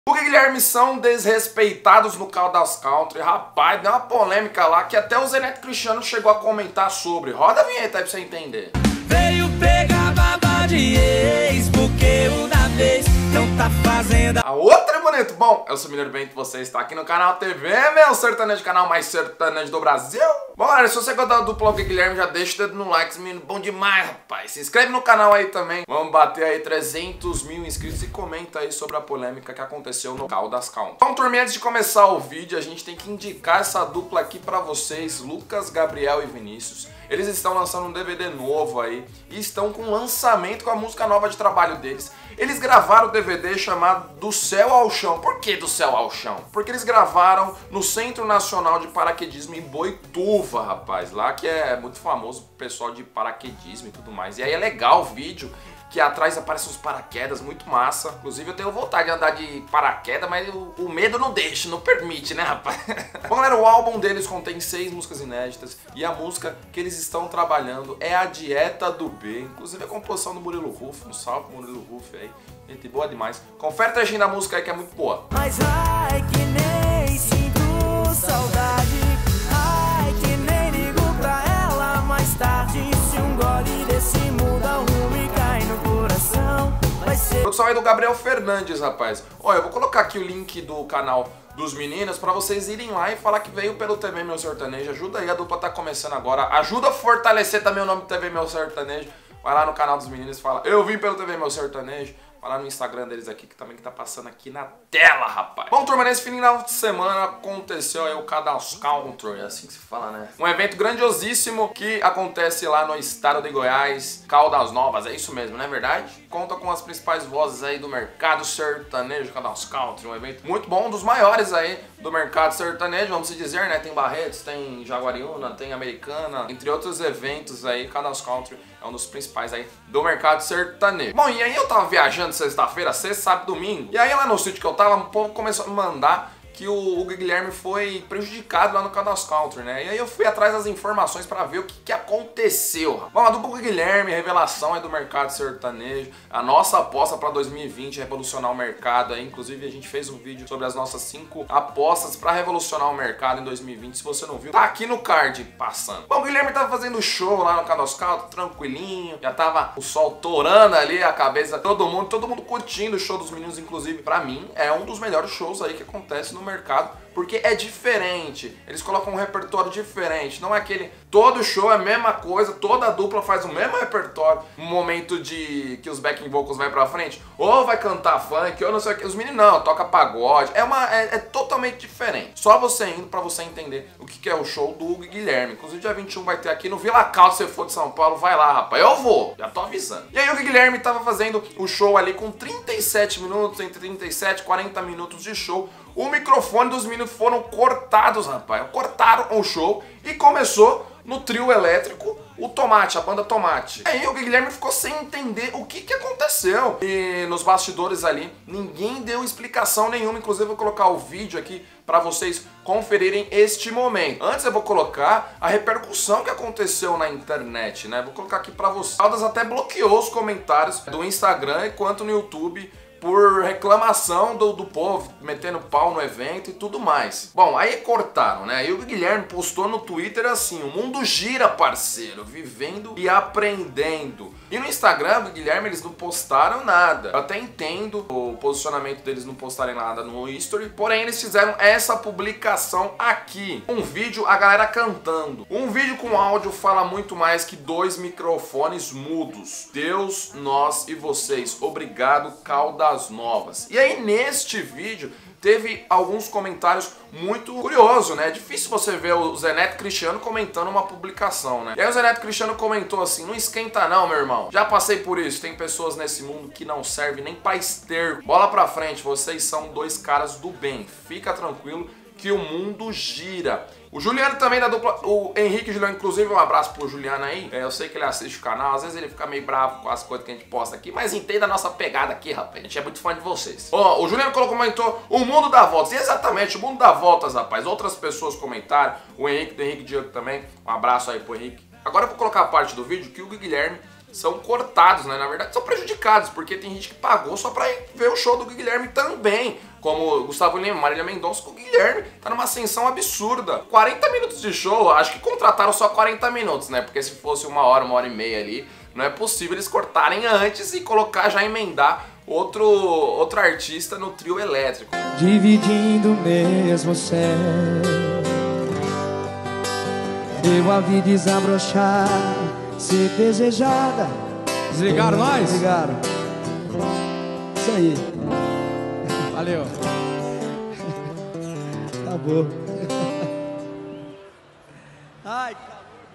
O Guilherme são desrespeitados no Caldas Country. Rapaz, deu uma polêmica lá que até o Zé Neto Cristiano chegou a comentar sobre. Roda a vinheta aí pra você entender. Veio pegar baba de ex, porque o da vez não tá fazendo A outra é bonito. Bom, eu sou o Mineiro Bento, você está aqui no canal TV, meu sertanejo, canal mais sertanejo do Brasil. Bom, galera, se você gostar da dupla Guilherme, já deixa o dedo no like, menino, bom demais, rapaz. Se inscreve no canal aí também. Vamos bater aí 300 mil inscritos e comenta aí sobre a polêmica que aconteceu no Caldas Country. Bom, turminha, antes de começar o vídeo, a gente tem que indicar essa dupla aqui pra vocês, Lucas, Gabriel e Vinícius. Eles estão lançando um DVD novo aí e estão com lançamento com a música nova de trabalho deles. Eles gravaram o DVD chamado Do Céu ao Chão. Por que Do Céu ao Chão? Porque eles gravaram no Centro Nacional de Paraquedismo em Boituva, rapaz. Lá que é muito famoso o pessoal de paraquedismo e tudo mais. E aí é legal o vídeo, que atrás aparecem uns paraquedas, muito massa. Inclusive eu tenho vontade de andar de paraquedas, mas o medo não deixa, não permite, né, rapaz? Bom, galera, o álbum deles contém 6 músicas inéditas e a música que eles estão trabalhando é A Dieta do B. Inclusive a composição do Murilo Ruf, um salve pro Murilo Ruf aí. Gente boa demais. Confere o trechinho da música aí que é muito boa. Mas ai que nem sinto saudade, ai que nem ligo pra ela mais tarde. Se um gole desse muda o rumo e cai no coração, vai ser... Produção aí do Gabriel Fernandes, rapaz. Olha, eu vou colocar aqui o link do canal dos meninos pra vocês irem lá e falar que veio pelo TV Meu Sertanejo. Ajuda aí, a dupla tá começando agora. Ajuda a fortalecer também o nome do TV Meu Sertanejo. Vai lá no canal dos meninos e fala: eu vim pelo TV Meu Sertanejo. Vai lá no Instagram deles aqui, que também tá passando aqui na tela, rapaz. Bom, turma, nesse final de semana aconteceu aí o Caldas Country, é assim que se fala, né? Um evento grandiosíssimo que acontece lá no estado de Goiás, Caldas Novas, é isso mesmo, não é verdade? Conta com as principais vozes aí do mercado sertanejo, Caldas Country, um evento muito bom, um dos maiores aí do mercado sertanejo, vamos dizer, né? Tem Barretos, tem Jaguariúna, tem Americana, entre outros eventos aí, Caldas Country é um dos principais aí do mercado sertanejo. Bom, e aí eu tava viajando sexta-feira, sexta, sábado, domingo. E aí lá no sítio que eu tava, um povo começou a me mandar que o Guilherme foi prejudicado lá no Caldas Country, né? E aí eu fui atrás das informações pra ver o que aconteceu. Bom, a dupla Guilherme, revelação aí do mercado sertanejo, a nossa aposta pra 2020 revolucionar o mercado aí. Inclusive a gente fez um vídeo sobre as nossas 5 apostas pra revolucionar o mercado em 2020. Se você não viu, tá aqui no card passando. Bom, o Guilherme tava fazendo show lá no Caldas Country, tranquilinho, já tava o sol torando ali a cabeça, todo mundo curtindo o show dos meninos. Inclusive, pra mim, é um dos melhores shows aí que acontece no mercado, porque é diferente, eles colocam um repertório diferente, não é aquele, todo show é a mesma coisa, toda a dupla faz o mesmo repertório, no momento de que os backing vocals vai pra frente, ou vai cantar funk, ou não sei o que, os meninos não, toca pagode, é totalmente diferente, só você indo pra você entender o que é o show do Guilherme. Inclusive dia 21 vai ter aqui no Vila Caldo, se você for de São Paulo, vai lá, rapaz, eu vou, já tô avisando. E aí o Guilherme tava fazendo o show ali com 37 minutos, entre 37 e 40 minutos de show. O microfone dos meninos foram cortados, rapaz. Cortaram o show e começou no trio elétrico o Tomate, a banda Tomate. Aí o Guilherme ficou sem entender o que aconteceu. E nos bastidores ali, ninguém deu explicação nenhuma. Inclusive eu vou colocar o vídeo aqui para vocês conferirem este momento. Antes eu vou colocar a repercussão que aconteceu na internet, né? Vou colocar aqui para vocês. Caldas até bloqueou os comentários do Instagram enquanto no YouTube, por reclamação do povo, metendo pau no evento e tudo mais. Bom, aí cortaram, né? E o Guilherme postou no Twitter assim: o mundo gira, parceiro, vivendo e aprendendo. E no Instagram do Guilherme eles não postaram nada. Eu até entendo o posicionamento deles não postarem nada no history, porém eles fizeram essa publicação aqui. Um vídeo, a galera cantando. Um vídeo com áudio fala muito mais que 2 microfones mudos. Deus, nós e vocês. Obrigado, Caldas Novas. E aí neste vídeo teve alguns comentários muito curiosos, né? É difícil você ver o Zé Neto Cristiano comentando uma publicação, né? E aí o Zé Neto Cristiano comentou assim: não esquenta não, meu irmão. Já passei por isso. Tem pessoas nesse mundo que não servem nem pra esterco. Bola pra frente, vocês são 2 caras do bem. Fica tranquilo que o mundo gira. O Juliano também da dupla, o Henrique Juliano, inclusive um abraço pro Juliano aí. Eu sei que ele assiste o canal, às vezes ele fica meio bravo com as coisas que a gente posta aqui, mas entenda a nossa pegada aqui, rapaz. A gente é muito fã de vocês. Ó, o Juliano comentou: o mundo dá voltas. E exatamente, o mundo dá voltas, rapaz. Outras pessoas comentaram, o Henrique do Henrique Diego também. Um abraço aí pro Henrique. Agora eu vou colocar a parte do vídeo que o Guilherme são cortados, né? Na verdade são prejudicados, porque tem gente que pagou só pra ver o show do Guilherme também. como Gustavo Lima, Marília Mendonça, com o Guilherme tá numa ascensão absurda. 40 minutos de show, acho que contrataram só 40 minutos, né? Porque se fosse uma hora e meia ali, não é possível eles cortarem antes e colocar, já emendar outro artista no trio elétrico. Dividindo o mesmo céu, eu a vi desabrochar, ser desejada. Desligaram nós? Desligaram. Isso aí. Valeu. Acabou. Ai, acabou.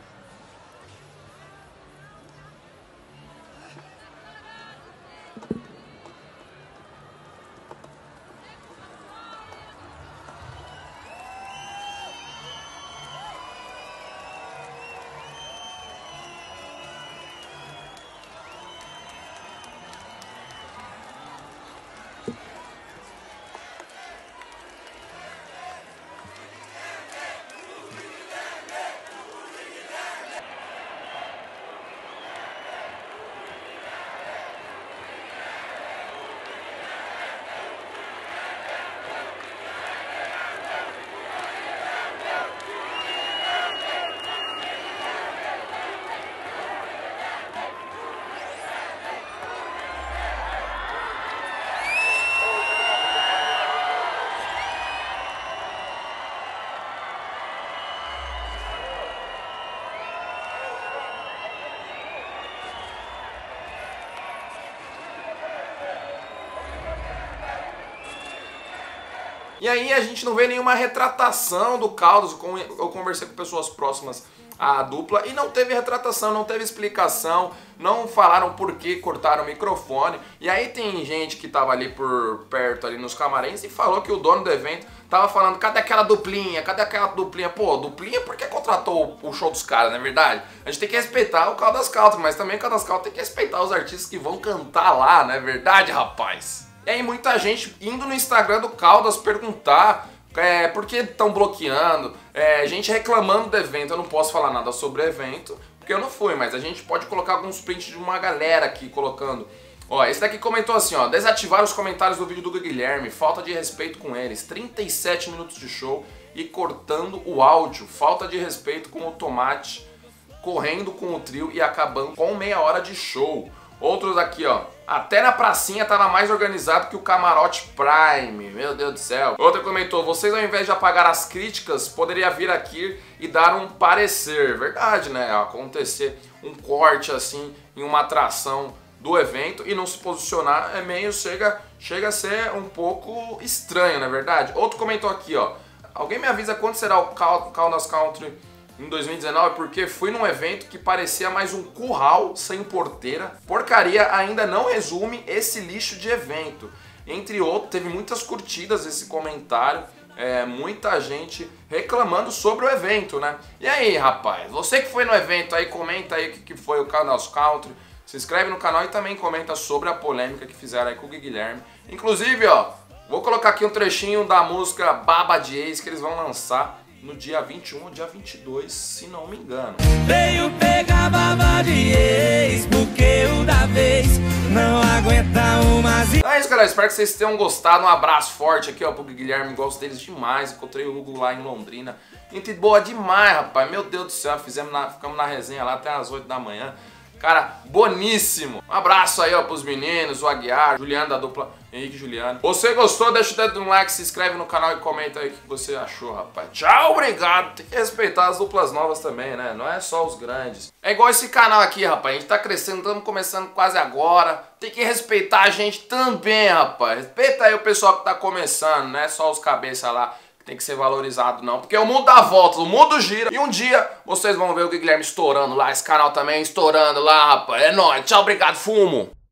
E aí a gente não vê nenhuma retratação do Caldas. Eu conversei com pessoas próximas à dupla e não teve retratação, não teve explicação, não falaram por que cortaram o microfone. E aí tem gente que tava ali por perto, ali nos camarins, e falou que o dono do evento tava falando: cadê aquela duplinha? Cadê aquela duplinha? Pô, duplinha porque contratou o show dos caras, não é verdade? A gente tem que respeitar o Caldas Country, mas também o Caldas Country tem que respeitar os artistas que vão cantar lá, não é verdade, rapaz? E aí muita gente indo no Instagram do Caldas perguntar por que estão bloqueando, gente reclamando do evento. Eu não posso falar nada sobre o evento, porque eu não fui, mas a gente pode colocar alguns prints de uma galera aqui colocando. Ó, esse daqui comentou assim, ó: desativar os comentários do vídeo do Guilherme, falta de respeito com eles, 37 minutos de show e cortando o áudio, falta de respeito com o Tomate, correndo com o trio e acabando com meia hora de show. Outros aqui, ó: até na pracinha tava mais organizado que o Camarote Prime, meu Deus do céu. Outro comentou: vocês ao invés de apagar as críticas, poderia vir aqui e dar um parecer. Verdade, né? Acontecer um corte assim em uma atração do evento e não se posicionar é meio, chega a ser um pouco estranho, não é verdade? Outro comentou aqui, ó: alguém me avisa quando será o Caldas Country em 2019, porque fui num evento que parecia mais um curral sem porteira. Porcaria ainda não resume esse lixo de evento. Entre outros, teve muitas curtidas esse comentário, muita gente reclamando sobre o evento, né? E aí, rapaz, você que foi no evento aí, comenta aí o que foi o Caldas Country, se inscreve no canal e também comenta sobre a polêmica que fizeram aí com o Guilherme. Inclusive, ó, vou colocar aqui um trechinho da música Baba de Ex que eles vão lançar no dia 21 ou dia 22, se não me engano. Veio pegar baba de ex, porque o da vez não aguenta umas... Então é isso, galera. Espero que vocês tenham gostado. Um abraço forte aqui, ó, pro Guilherme. Gosto deles demais. Encontrei o Hugo lá em Londrina. Gente boa demais, rapaz. Meu Deus do céu. Ficamos na resenha lá até as 8 da manhã. Cara, boníssimo. Um abraço aí, ó, pros meninos, o Aguiar, Juliano da dupla Henrique e Juliano. Você gostou? Deixa o dedo no like, se inscreve no canal e comenta aí o que você achou, rapaz. Tchau, obrigado. Tem que respeitar as duplas novas também, né? Não é só os grandes. É igual esse canal aqui, rapaz. A gente tá crescendo, estamos começando quase agora. Tem que respeitar a gente também, rapaz. Respeita aí o pessoal que tá começando, não é só os cabeça lá. Tem que ser valorizado não, porque o mundo dá voltas, o mundo gira. E um dia vocês vão ver o Guilherme estourando lá, esse canal também estourando lá, rapaz. É nóis, tchau, obrigado, fumo.